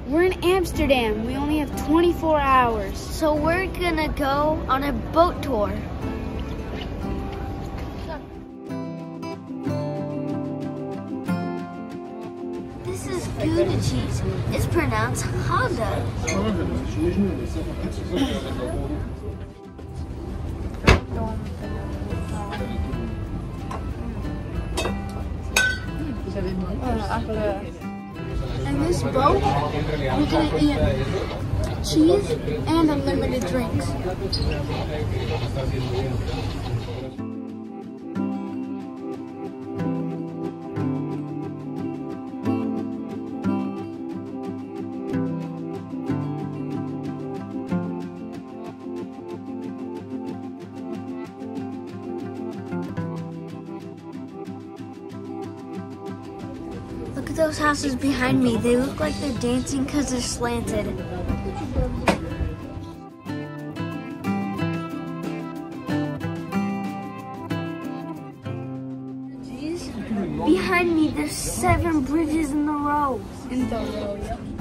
We're in Amsterdam. We only have 24 hours. So we're gonna go on a boat tour. This is Gouda cheese. It's pronounced Honda. In this boat, we're gonna eat cheese and unlimited drinks. Look at those houses behind me. They look like they're dancing because they're slanted. Behind me, there's 7 bridges in a row. In the row, yep.